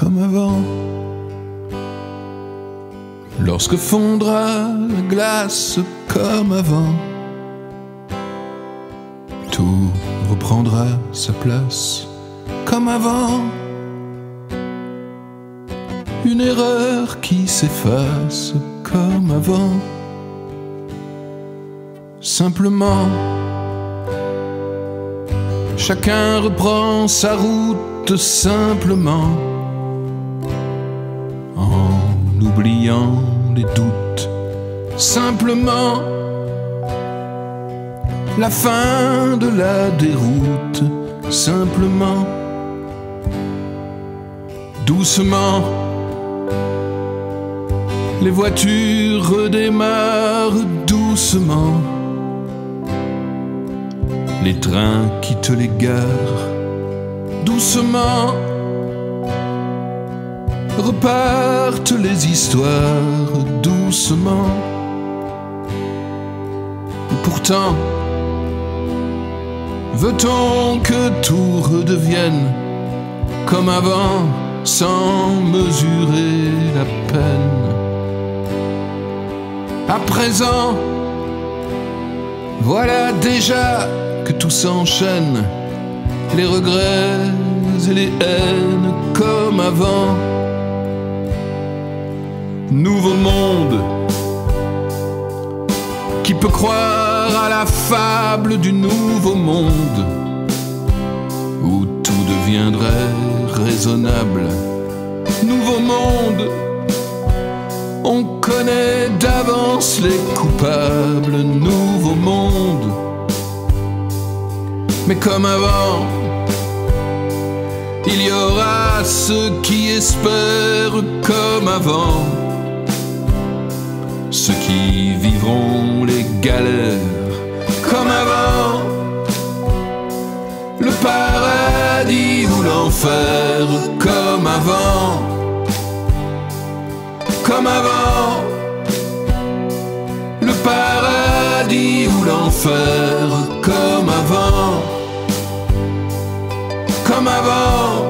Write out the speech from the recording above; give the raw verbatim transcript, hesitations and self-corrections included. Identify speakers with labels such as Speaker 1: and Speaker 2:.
Speaker 1: comme avant. Lorsque fondra la glace comme avant, tout reprendra sa place comme avant. Une erreur qui s'efface comme avant. Simplement, chacun reprend sa route simplement, en oubliant les doutes. Simplement, la fin de la déroute. Simplement, doucement, les voitures redémarrent doucement. Les trains quittent les gares doucement. Repartent les histoires doucement. Et pourtant, veut-on que tout redevienne comme avant, sans mesurer la peine? À présent, voilà déjà que tout s'enchaîne, les regrets et les haines comme avant. Nouveau monde, qui peut croire à la fable du nouveau monde, où tout deviendrait raisonnable. Nouveau monde, on connaît d'avance les coupables. Nouveau monde, mais comme avant, il y aura ceux qui espèrent comme avant, ceux qui vivront les galères comme avant, le paradis ou l'enfer comme avant, comme avant, le paradis ou l'enfer comme avant, comme avant.